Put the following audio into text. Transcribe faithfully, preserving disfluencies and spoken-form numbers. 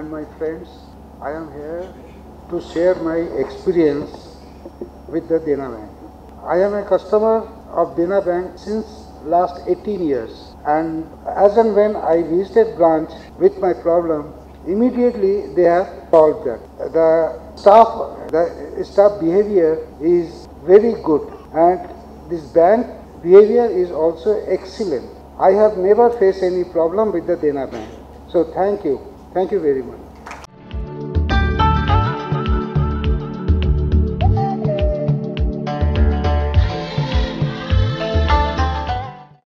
and my friends, I am here to share my experience with the Dena Bank. I am a customer of Dena Bank since last eighteen years, and as and when I visited branch with my problem, immediately they have solved that. The staff, the staff behavior is very good, and this bank behavior is also excellent. I have never faced any problem with the Dena Bank. So thank you. Thank you very much.